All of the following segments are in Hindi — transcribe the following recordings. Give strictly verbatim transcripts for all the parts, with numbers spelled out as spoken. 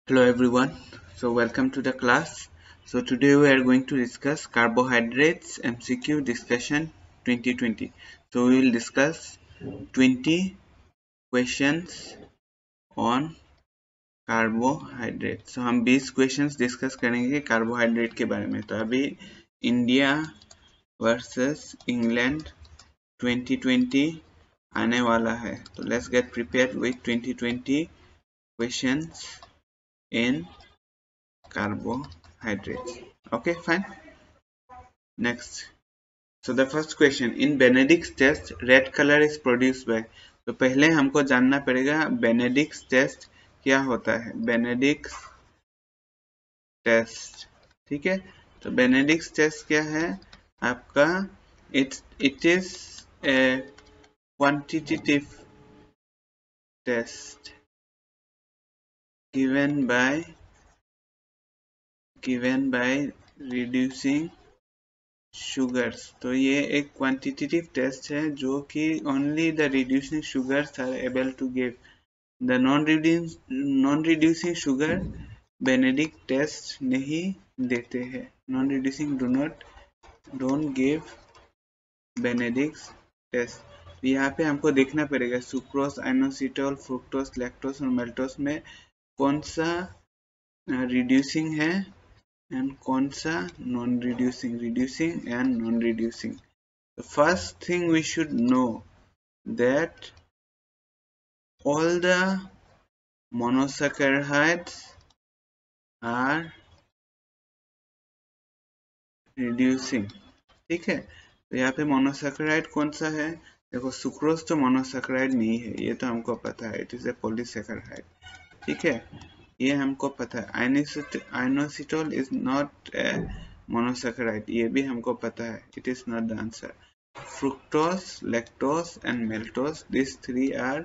Hello everyone, so welcome to the class. So today we are going to discuss carbohydrates M C Q discussion twenty twenty. So we will discuss twenty questions on carbohydrate. So हम twenty questions discuss करेंगे कार्बोहाइड्रेट के बारे में. तो अभी India versus England twenty twenty आने वाला है. तो let's get prepared with twenty twenty questions in carbohydrates. Okay, fine. Next. So the first question, in Benedict's test, red color is produced by. तो पहले हमको जानना पड़ेगा Benedict's test क्या होता है. Benedict's test, ठीक है. तो Benedict's test क्या है आपका? It it is a quantitative test given by given by reducing sugars. तो ये एक क्वांटिटेटिव टेस्ट है जो कि only the reducing sugars are able to give. The non non reducing sugar Benedict test नहीं देते हैं. Non reducing do not don't give Benedict test. यहाँ पे हमको देखना पड़ेगा सुक्रोज, आइनोसिटोल, फ्रुक्टोज, लैक्टोज और मेल्टोज में कौन सा रिड्यूसिंग है and कौन सा non reducing, reducing and non reducing. The first thing we should know that all the monosaccharides are reducing. ठीक है. तो यहाँ पे मोनोसैकेराइड कौन सा है? देखो सुक्रोज तो मोनोसैकेराइड नहीं है, ये तो हमको पता है. It is a polysaccharide. ठीक है, ये हमको पता है. Inositol is not a monosaccharide, ये भी हमको पता है. It is not the answer. Fructose, lactose and maltose, this three are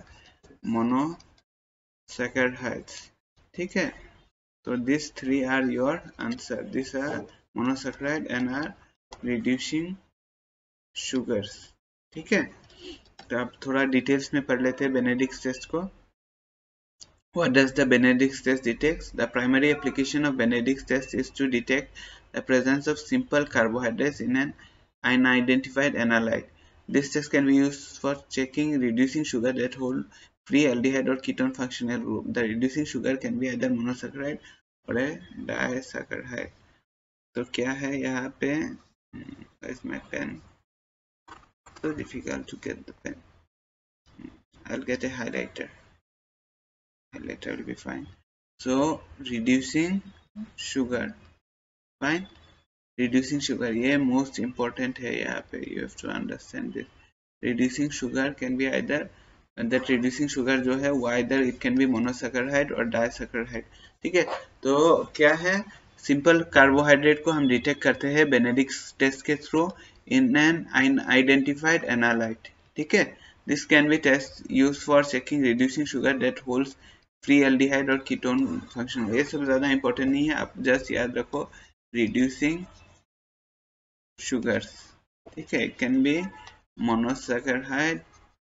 monosaccharides. ठीक है, तो this three are your answer. This are monosaccharide and are reducing sugars. ठीक है, तो अब थोड़ा डिटेल्स में पढ़ लेते हैं बेनेडिक्ट टेस्ट को. What does the Benedict's test detect? The primary application of Benedict's test is to detect the presence of simple carbohydrates in an unidentified analyte. This test can be used for checking reducing sugar that hold free aldehyde or ketone functional group. The reducing sugar can be either monosaccharide or a disaccharide. तो क्या है यहाँ पे? Where's my pen? So difficult to get the pen. I'll get a highlighter. Later will be fine. So reducing sugar, fine. Reducing sugar, ये most important है यहाँ पे. You have to understand this. Reducing sugar can be either, that reducing sugar जो है वो either it can be monosaccharide or disaccharide. ठीक है, तो क्या है? सिंपल कार्बोहाइड्रेट को हम डिटेक्ट करते हैं बेनेडिक्ट टेस्ट के through in an identified analyte. ठीक है, this can be test used for checking reducing sugar that holds free aldehyde और कीटोन फंक्शन. ये सब ज्यादा इंपॉर्टेंट नहीं है, आप जस्ट याद रखो रिड्यूसिंग शुगर्स. ठीक है, इट कैन बी मोनोसैकेराइड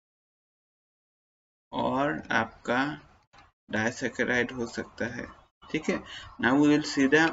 और आपका डाइसैकेराइड हो सकता है. ठीक है, now we will see the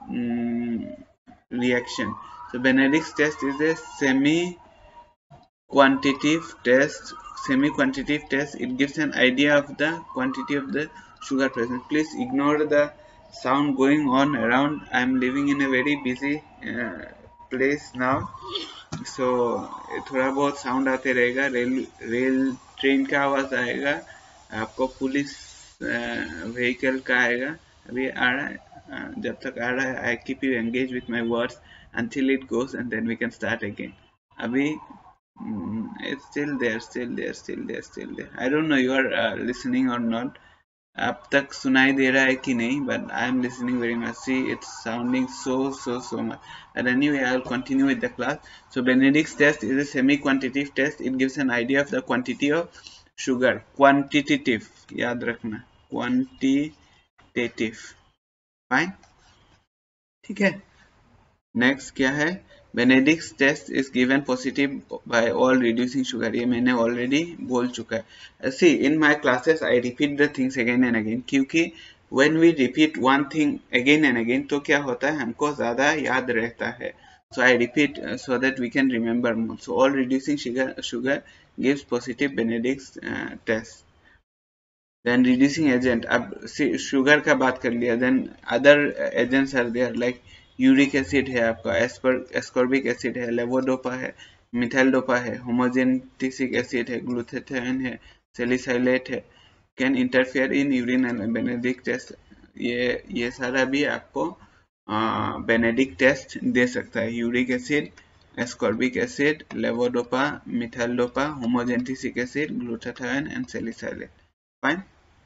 reaction. So Benedict test is a semi quantitative test, semi quantitative test. It gives an idea of the quantity of the sugar present. Please ignore the sound going on around. I am living in a very busy uh, place now, so थोड़ा बहुत साउंड आते रहेगा. रेल रेल ट्रेन का आवाज आएगा, आपको पुलिस व्हीकल का आएगा. अभी आ रहा है, uh, जब तक आ रहा है I keep you engaged with my words until it goes and then we can start again. अभी Mm, it's still there, still there, still there, still there. I don't know you are uh, listening or not. अब तक सुनाई दे रहा है कि नहीं? But I am listening very much. See, it's sounding so so so much. But anyway, I will continue with the class. So Benedict's test is a semi-quantitative test. It gives an idea of the quantity of sugar. Quantitative, याद रखना. Quantitative. Fine. ठीक है. Next क्या है? Benedict's test is given positive by all reducing sugar. ये मैंने already बोल चुका है. See, in my classes I repeat the things again and again क्योंकि when we repeat one thing again and again तो क्या होता है, हमको ज्यादा याद रहता है. So I repeat uh, so that we can remember more. So all reducing sugar sugar gives positive Benedict's uh, test. Then reducing agent, अब शुगर का बात कर लिया. Then other agents are there like uric acid है आपका, एस्कॉर्बिक एसिड है, लेवोडोपा है, मिथाइल डोपा है, होमोजेनेटिक एसिड है, ग्लूथेथाइन है, सैलिसाइलेट है, can interfere in urine and Benedict test. ये ये सारा भी आपको बेनेडिक्ट टेस्ट दे सकता है. Uric acid, ascorbic acid, levodopa, methyl-dopa, homogenetic acid, glutathione, and salicylate. Fine.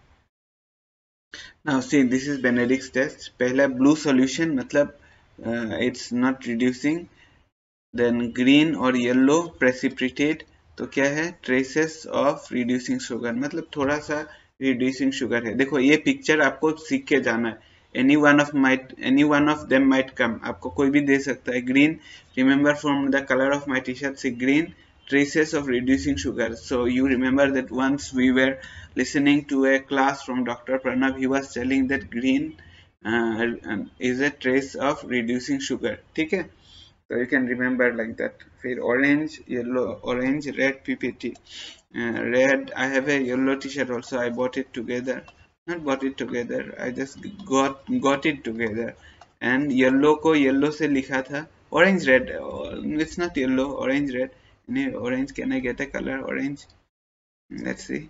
Now see, this is Benedict's test. पहला blue solution मतलब uh, it's not reducing. Then green और yellow precipitate तो क्या है, traces of reducing sugar मतलब थोड़ा सा reducing sugar है. देखो ये picture आपको सीख के जाना है. Any one of might, any one of them might come. आपको कोई भी दे सकता है. Green, remember from the color of my t-shirt, see green, traces of reducing sugar. So you remember that once we were listening to a class from Doctor Pranav, he was telling that green uh, is a trace of reducing sugar. ठीक है? So you can remember like that. फिर orange, yellow, orange, red P P T. Uh, red, I have a yellow t-shirt also. I bought it together. Not bought it together. I just got got it together. And yellow को yellow से लिखा था. Orange, red. It's not yellow. Orange, red. Orange. Can I get a color? Orange. Let's see.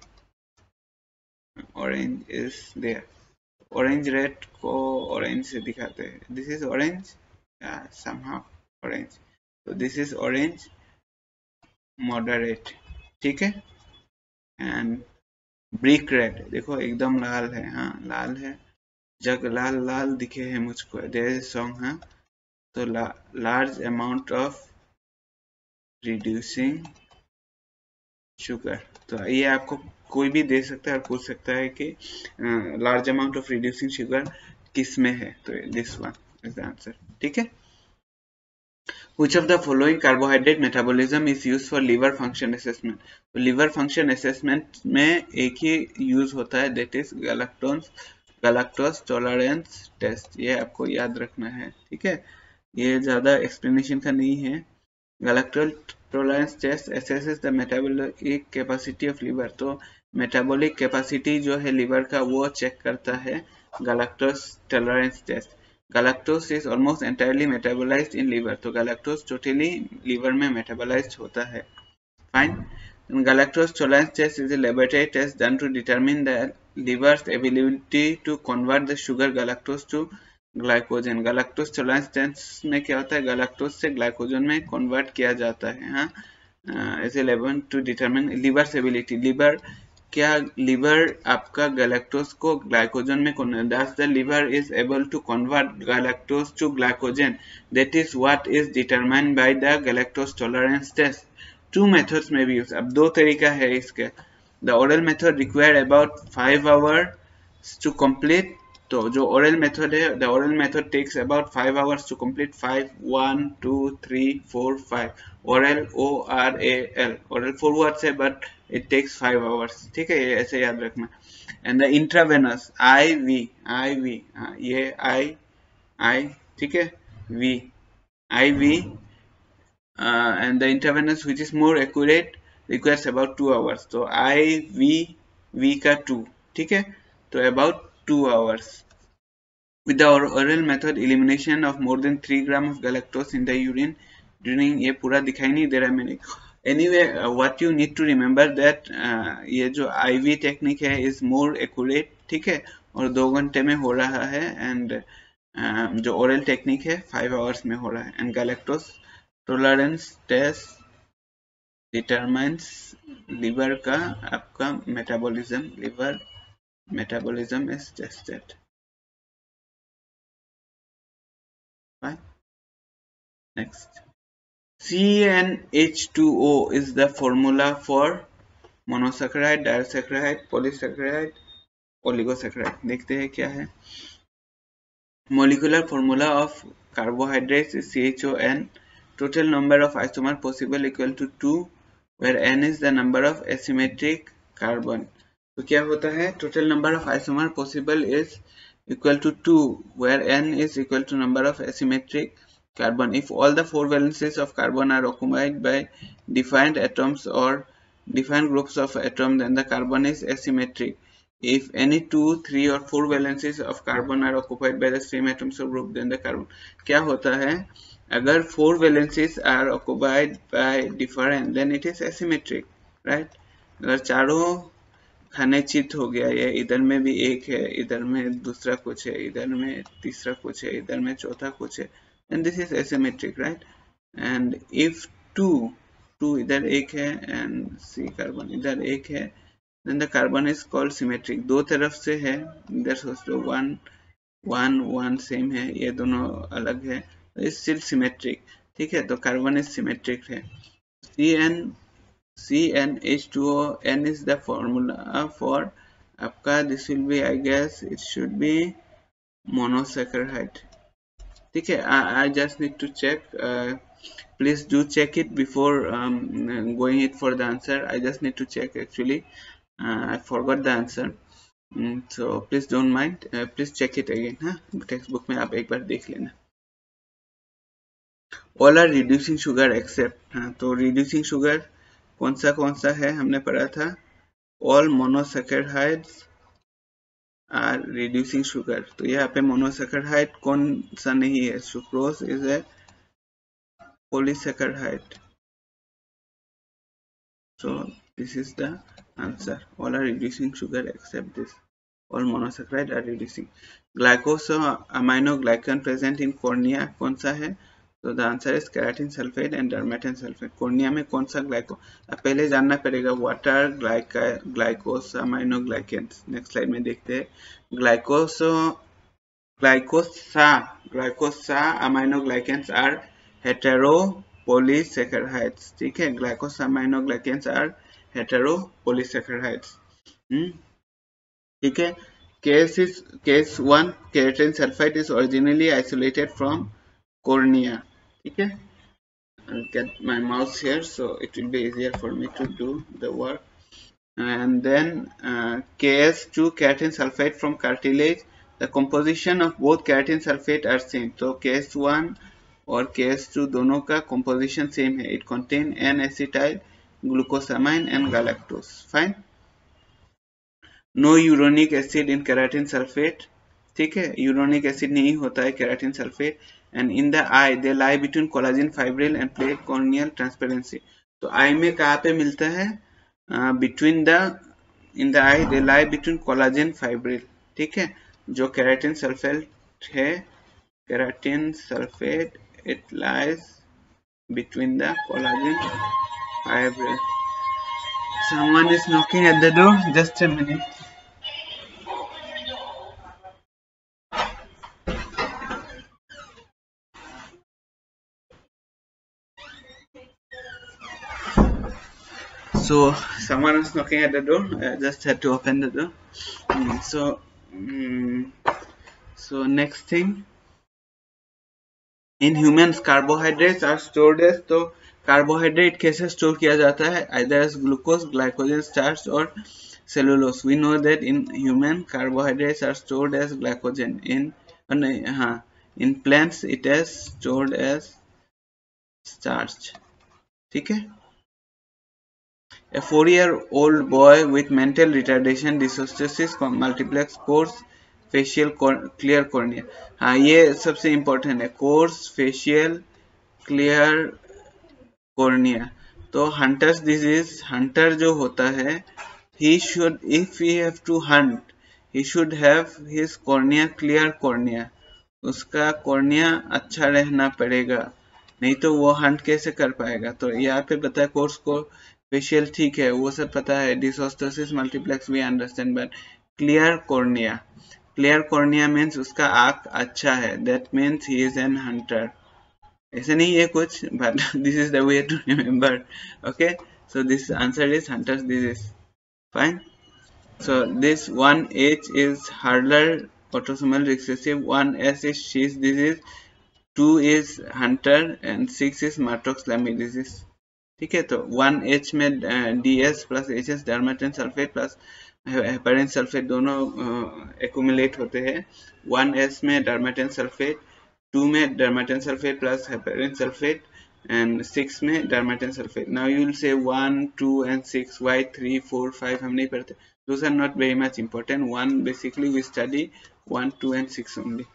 Orange is there. Orange, red को orange से दिखाते हैं. This is orange. Yeah, somehow orange. So this is orange. Moderate. ठीक है? And ब्रिक रेड देखो एकदम लाल है. हाँ लाल है, जग लाल लाल दिखे है मुझको. There is song. हाँ तो large amount of reducing sugar. तो ये आपको कोई भी दे सकता है और पूछ सकता है कि large amount of reducing sugar किस में है. तो this one is the answer. ठीक है. Which of the following carbohydrate metabolism is used for liver function assessment? तो liver function assessment में एक ही यूज होता है, that is galactose galactose tolerance test. ये आपको याद रखना है. ठीक है, ये ज्यादा explanation का नहीं है. galactose tolerance test assesses the metabolic capacity of liver. तो metabolic capacity जो है liver का वो check करता है galactose tolerance test. galactose is almost entirely metabolized in liver. तो galactose totally liver में metabolized होता है. Fine. Galactose tolerance test is a laboratory test done to determine the liver's ability to convert the sugar galactose to glycogen. galactose tolerance test में क्या होता है, galactose से glycogen में convert किया जाता है. हाँ, as a level to determine liver's ability. liver क्या liver आपका galactose को glycogen में convert. Thus the liver is able to convert galactose to glycogen. That is what is determined by the galactose tolerance test. Two methods may be used. अब दो तरीका है इसके. The oral method require about five hours to complete. तो जो oral method है, the oral method takes about five hours to complete. five, one, two, three, four, five. Oral, O R A L. Oral four words है but it takes five hours. ठीक है, ये ऐसे याद रखना. And the intravenous, I V, I V, हाँ ये I, I, ठीक है, V, I V, uh, and the intravenous which is more accurate requires about two hours. तो I V, V का two, ठीक है, तो about two hours. With the oral method, elimination of more than three gram of galactose in the urine during ये पूरा दिखाई नहीं दे रहा है मैंने. Anyway, uh, what you need to remember that uh, ये जो I V technique है is more accurate. ठीक है, और दो घंटे में हो रहा है. And uh, जो oral technique है five hours में हो रहा है. And galactose tolerance test determines liver का आपका metabolism. liver metabolism is tested. Fine. Next, C N H two O is the formula for monosaccharide, disaccharide, polysaccharide, oligosaccharide. देखते हैं क्या है. Molecular formula of carbohydrates is C H O N. Total number of isomers possible equal to two, where N is the number of asymmetric carbon. तो क्या होता है, total number of isomer possible is equal to two, where n is equal to number of asymmetric carbon. If all the four valencies of carbon are occupied by defined atoms or defined groups of atoms, then the carbon is asymmetric. If any two, three or four valencies of carbon are occupied by the same atoms or group, then the carbon. क्या होता है, अगर four valencies are occupied by different, then it is asymmetric, right? अगर चारों खनिचित हो गया, ये इधर में भी एक है, इधर में दूसरा कुछ है, इधर में तीसरा कुछ है, इधर में चौथा कुछ है, and this is asymmetric, right? And if two two इधर एक है and C कार्बन इधर एक है, then the carbon is called symmetric. दो तरफ से है, इधर सोच लो one one one सेम है, ये दोनों अलग है, is still symmetric. ठीक है, तो कार्बन is symmetric है. C N C N H two O, N is the formula for आपका, this will be, I guess it should be monosaccharide. ठीक है, I, I just need to check. Uh, please do check it before um, going it for the answer. I just need to check actually. Uh, I forgot the answer. Mm, so please don't mind. Uh, please check it again. हाँ, textbook में आप एक बार देख लेना. All are reducing sugar except. हाँ, तो reducing sugar कौन सा कौन सा है हमने पढ़ा था. All monosaccharides are reducing sugar. तो यहाँ पे monosaccharide कौन सा नहीं है. Sucrose is a polysaccharide. So this is the answer. All are reducing sugar except this. All monosaccharide are reducing. Glycosaminoglycan present in cornea कौन सा है. So the answer is keratin sulfate and dermatan sulfate. cornea में कौन सा ग्लाइको, अब पहले जानना पड़ेगा what are glycosaminoglycans. next slide में देखते हैं. glycoso glycosa glycosaminoglycans are heteropolysaccharides. ठीक है, glycosaminoglycans are heteropolysaccharides. ठीक है, case is case one, keratin sulfate is originally isolated from cornea. ठीक है, I'll get my mouse here so it will be easier for me to do the work. And then uh, K S two, keratin sulfate from cartilage. The composition of both keratin sulfate are same. तो K S one और K S two दोनों का composition same है. It contain N-acetyl glucosamine and galactose. Fine. No uronic acid in keratin sulfate. ठीक है, uronic acid नहीं होता है keratin sulfate. And in the eye they lie between collagen fibril and plate corneal transparency. तो eye में कहाँ पे मिलता है. Uh, between the in the eye they lie between collagen fibril. ठीक है, जो keratin sulfate है, keratin sulfate, it lies between the collagen fibril. Someone is knocking at the door. Just a minute. So someone is knocking at the door. I just had to open the door. Mm, so, mm, so next thing, in humans carbohydrates are stored as. तो carbohydrate कैसे store किया जाता है, either as glucose, glycogen, starch or cellulose. We know that in human carbohydrates are stored as glycogen. In uh, हाँ, in plants it is stored as starch. ठीक है. A four-year-old boy with mental retardation, dysostiosis, multiplex coarse facial clear cornea. हाँ, ये सबसे important है, coarse facial clear cornea. तो Hunter's disease, Hunter जो होता है, he should, if he have to hunt, he should have his cornea clear cornea. उसका cornea अच्छा रहना पड़ेगा, नहीं तो वो hunt कैसे कर पाएगा. तो यहाँ पे बताया coarse को फेशियल ठीक है, वो सब पता है. डिसोस्टोसिस मल्टीप्लेक्स भी understand, but clear cornea, clear cornea means उसका आंख अच्छा है, that means he is an Hunter. ऐसे नहीं है कुछ, but this is the way to remember. Okay, so this answer is Hunter's disease. Fine. So this one H is Hurler autosomal recessive, one S is शीस disease, two is Hunter and six is Maroteaux Lamy disease. ठीक है, तो वन एच में D S plus H S dermatan sulphate plus heparin sulphate दोनों एक्यूमुलेट होते हैं। वन एस में डर्मेटन सल्फेट, टू में dermatan sulphate plus heparin sulphate, and six में dermatan sulphate. Now you will say one two and six, why three four five हम नहीं पढ़ते, those are not very much important. One basically we study one two and six only.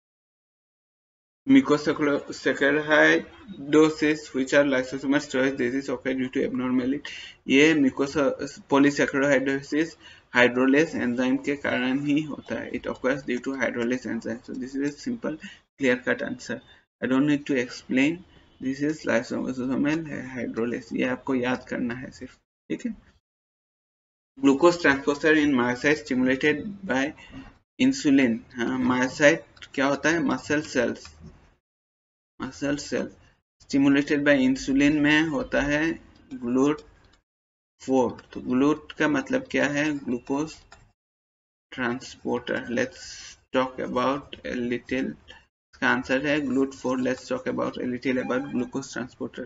Mucosaccharidosis which are lysosomal storage disease occur due to abnormality. ये polysaccharidosis hydrolase enzyme के कारण ही होता है. It occurs due to hydrolase enzyme. So this is a simple clear cut answer. I don't need to explain. This is lysosomal hydrolase. ये आपको याद करना है सिर्फ, ठीक है. Glucose transporter in myocytes stimulated by insulin. हाँ, myocyte क्या होता है? Muscle cells. Muscle cell stimulated by insulin में होता है ग्लूट फोर. तो ग्लूट का मतलब क्या है? Glucose transporter. Let's talk about a little. इसका आंसर है GLUT four. Let's talk about a little about glucose transporter.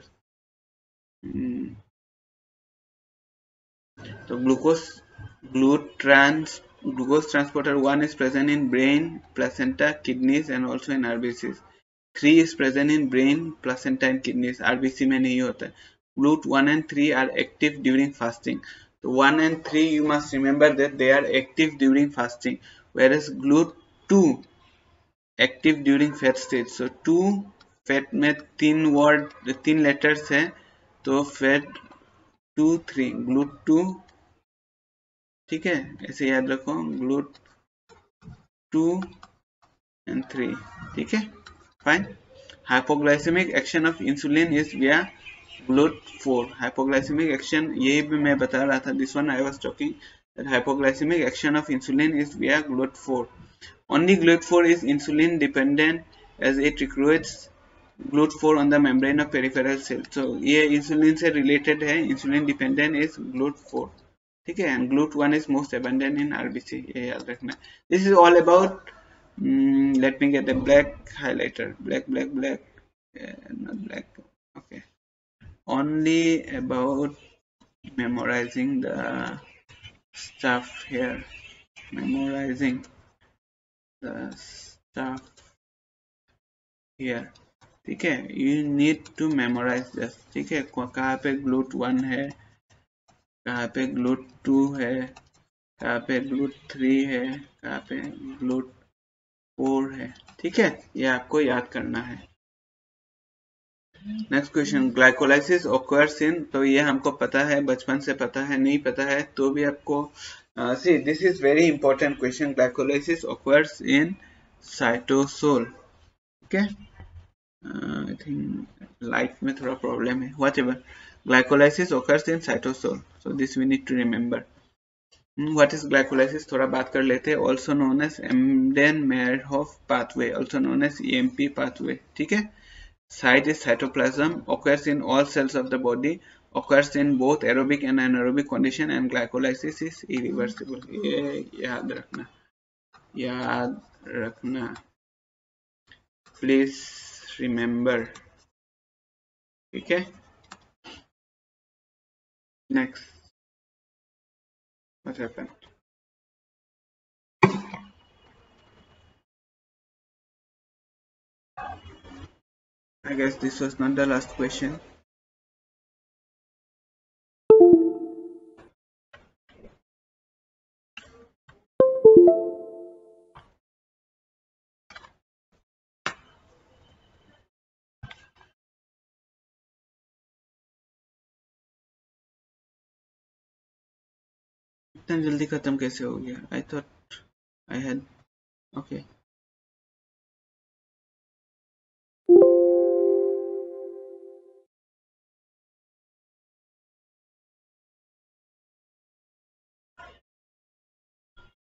तो glucose GLUT trans glucose transporter one is present in brain, placenta, kidneys and also in R B Cs. three is present in brain, placenta and kidneys. R B C में नहीं होता है. Glut one and three are active during fasting. So one and three you must remember that they are active during fasting, whereas Glut two active during fat stage. So two fat में तीन word तीन letters है, तो fat two three Glut two, ठीक है, ऐसे याद रखो. Glut two and three, ठीक है, fine. Hypoglycemic action of insulin is via glut four. Hypoglycemic action ये भी मैं बता रहा था. This one I was talking that hypoglycemic action of insulin is via glut four. Only glut four is insulin dependent as it recruits glut four on the membrane of peripheral cells. So ये insulin से related है. Insulin dependent is glut four, ठीक है, and glut one is most abundant in R B C. ये याद रखना. This is all about. Mm, let me get a black highlighter. Black, black, black. Uh, not black. Okay. Only about memorizing the stuff here. Memorizing the stuff here. ठीक है. You need to memorize this. ठीक है. कहाँ पे glut one है, कहाँ पे glut two है, कहाँ पे glut three है, कहाँ पे glut फोर है, ठीक है. ये आपको याद करना है. Next question. Glycolysis occurs in. तो ये हमको पता है, बचपन से पता है. नहीं पता है तो भी आपको see this is very important question. Glycolysis occurs in cytosol. Okay, I think light में थोड़ा प्रॉब्लम है. Whatever, glycolysis occurs in cytosol. So this we need to remember. What is glycolysis? थोड़ा बात कर लेते हैं. Also known as Embden-Meyerhof pathway, also known as E M P pathway. ठीक है. Site is cytoplasm. Occurs in all cells of the body. Occurs in both aerobic and anaerobic condition, and glycolysis is irreversible. ये याद रखना, याद रखना. Please remember. ठीक है. Next. What happened? I guess this was not the last question. इतना जल्दी खत्म कैसे हो गया? I thought I had okay.